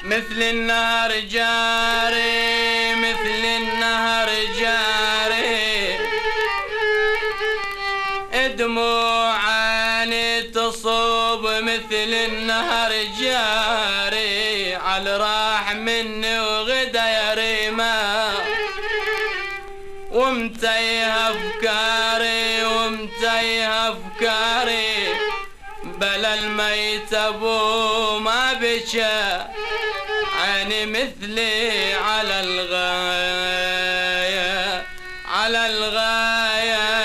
مثل النهر جاري مثل النهر جاري دموع عيني تصب مثل النهر جاري على راح مني وغدا يا ريمه ومتيه افكاري ومتيه افكاري بلا الميت ابو ما بكى عيني مثلي على الغايه على الغايه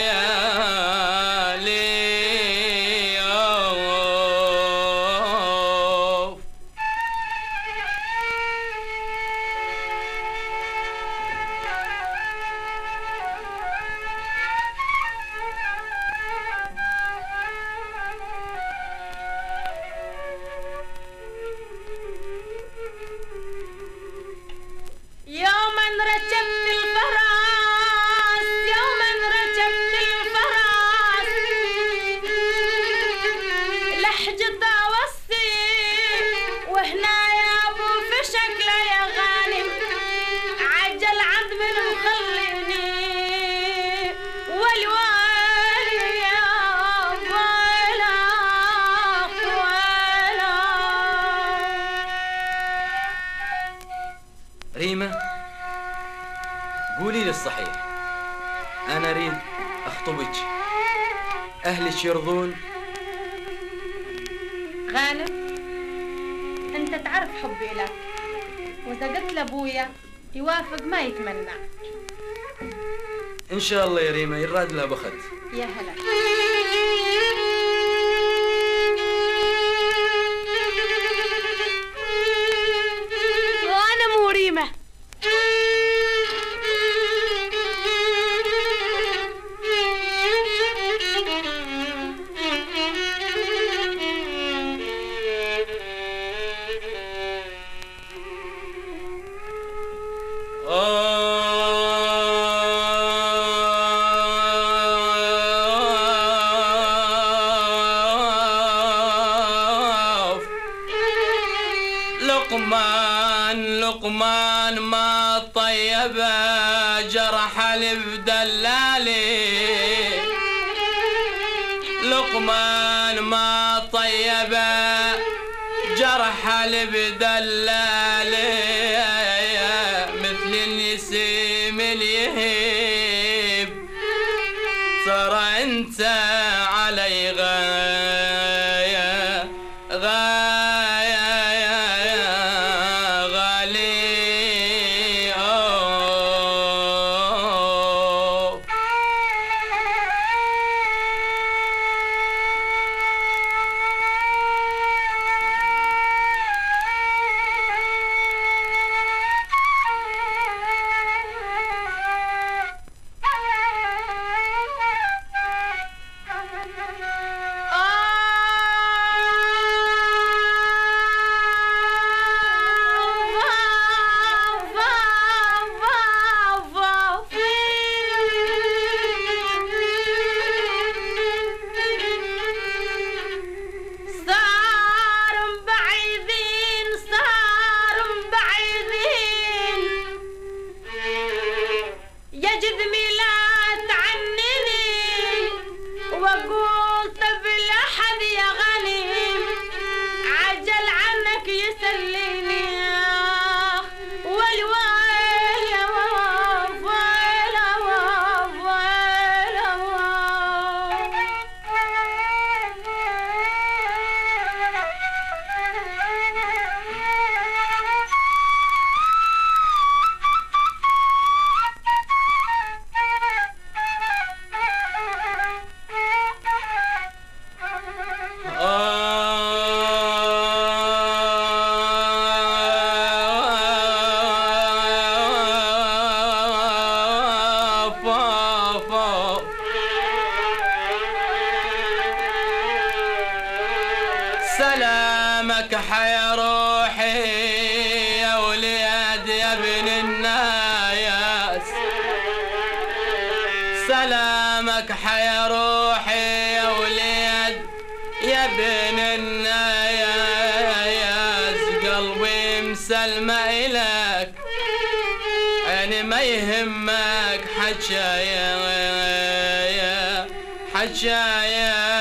ريمة قولي لي الصحيح أنا أريد أخطبك أهلك يرضون؟ غانم أنت تعرف حبي لك وإذا قلت لأبويا يوافق ما يتمنع إن شاء الله يا ريمة يراد لها بخت يا هلا غانم وريمة لقمان ما طيب جرح البدلالي لقمان ما طيب جرح البدلالي مثل النسيم اليهيب ترى انت علي غايه غايه سلامك حيا روحي يا وليد يا ابن الناس سلامك حيا روحي يا وليد يا ابن الناس قلبي مسلمة إلك يعني ما يهمك حجايا حجايا